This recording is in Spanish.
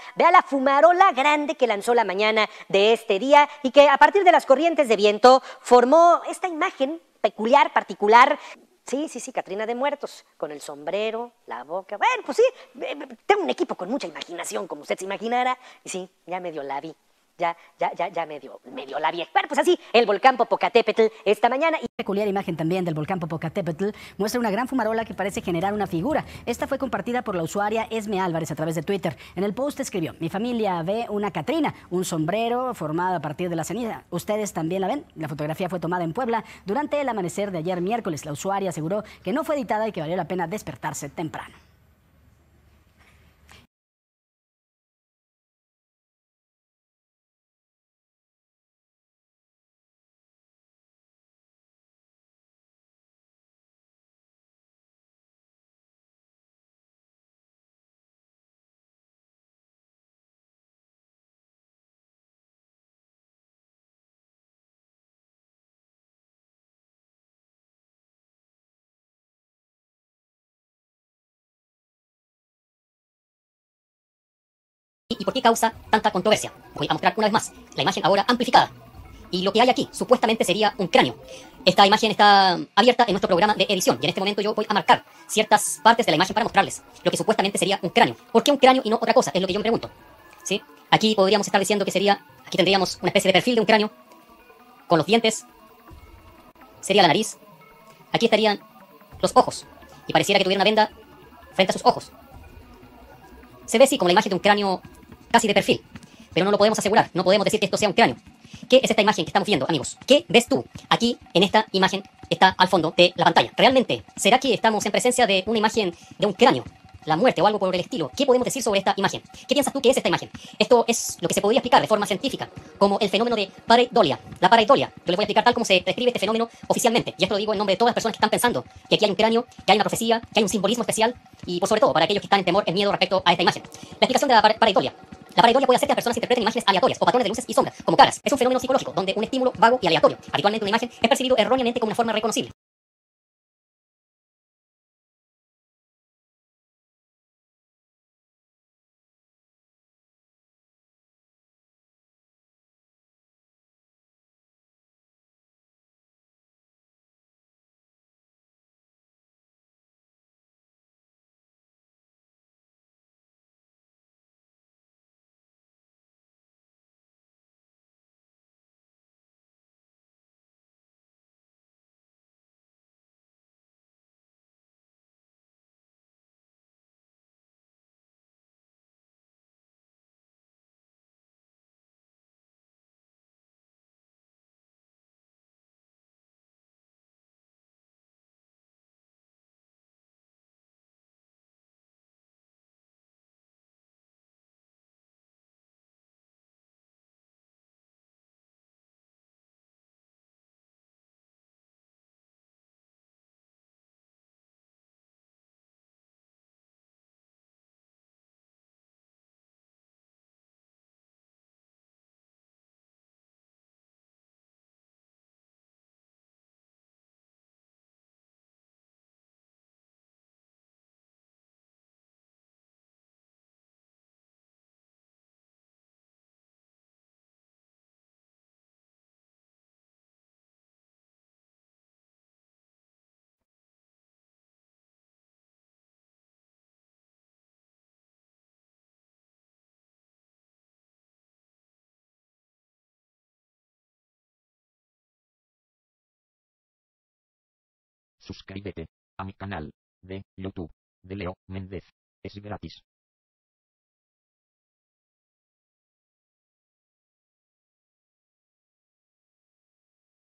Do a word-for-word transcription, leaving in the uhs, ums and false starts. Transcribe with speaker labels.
Speaker 1: Vea la fumarola grande que lanzó la mañana de este día y que a partir de las corrientes de viento formó esta imagen peculiar, particular. Sí, sí, sí, Catrina de Muertos, con el sombrero, la boca. Bueno, pues sí, tengo un equipo con mucha imaginación, como usted se imaginara, y sí, ya medio la vi. Ya, ya, ya, ya medio, medio la vi. Bueno, pues así, el volcán Popocatépetl esta mañana. Y
Speaker 2: peculiar imagen también del volcán Popocatépetl muestra una gran fumarola que parece generar una figura. Esta fue compartida por la usuaria Esme Álvarez a través de Twitter. En el post escribió: mi familia ve una Catrina, un sombrero formado a partir de la ceniza. ¿Ustedes también la ven? La fotografía fue tomada en Puebla durante el amanecer de ayer miércoles. La usuaria aseguró que no fue editada y que valió la pena despertarse temprano.
Speaker 3: ¿Y por qué causa tanta controversia? Voy a mostrar una vez más la imagen ahora amplificada. Y lo que hay aquí supuestamente sería un cráneo. Esta imagen está abierta en nuestro programa de edición y en este momento yo voy a marcar ciertas partes de la imagen para mostrarles lo que supuestamente sería un cráneo. ¿Por qué un cráneo y no otra cosa? Es lo que yo me pregunto. ¿Sí? Aquí podríamos estar diciendo que sería, aquí tendríamos una especie de perfil de un cráneo con los dientes, sería la nariz, aquí estarían los ojos y pareciera que tuviera una venda frente a sus ojos. Se ve así como la imagen de un cráneo casi de perfil, pero no lo podemos asegurar, no podemos decir que esto sea un cráneo. ¿Qué es esta imagen que estamos viendo, amigos? ¿Qué ves tú? Aquí, en esta imagen, está al fondo de la pantalla. ¿Realmente será que estamos en presencia de una imagen de un cráneo? La muerte o algo por el estilo. ¿Qué podemos decir sobre esta imagen? ¿Qué piensas tú que es esta imagen? Esto es lo que se podría explicar de forma científica como el fenómeno de pareidolia. La pareidolia. Yo les voy a explicar tal como se describe este fenómeno oficialmente. Y esto lo digo en nombre de todas las personas que están pensando que aquí hay un cráneo, que hay una profecía, que hay un simbolismo especial y, por sobre todo, para aquellos que están en temor, en miedo respecto a esta imagen. La explicación de la pareidolia. La pareidolia puede hacer que las personas interpreten imágenes aleatorias o patrones de luces y sombras, como caras. Es un fenómeno psicológico donde un estímulo vago y aleatorio, habitualmente una imagen, es percibido erróneamente como una forma reconocible.
Speaker 4: Suscríbete a mi canal de YouTube de Leo Méndez. Es gratis.